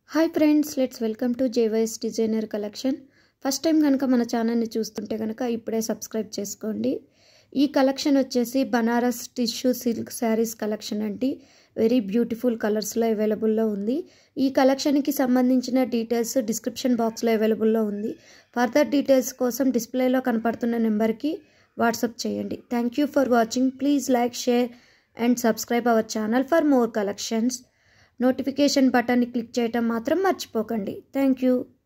Hi friends, let's welcome to JYS designer collection. First time కనుక మన ఛానల్ని చూస్తుంటే కనుక ఇప్పుడే సబ్స్క్రైబ్ చేసుకోండి. ఈ కలెక్షన్ వచ్చేసి Banaras tissue silk sarees collection అండి. వెరీ బ్యూటిఫుల్ కలర్స్లో అవైలబుల్లో ఉంది. ఈ కలెక్షన్కి సంబంధించిన డీటెయిల్స్ డిస్క్రిప్షన్ బాక్స్లో అవైలబుల్లో ఉంది. ఫర్దర్ డీటెయిల్స్ కోసం డిస్ప్లేలో కనపడుతున్న నెంబర్కి వాట్సాప్ చేయండి. Thank you for watching. Please like, share and subscribe our channel for more collections. Notification బటన్ని క్లిక్ చేయటం మాత్రం మర్చిపోకండి. Thank you.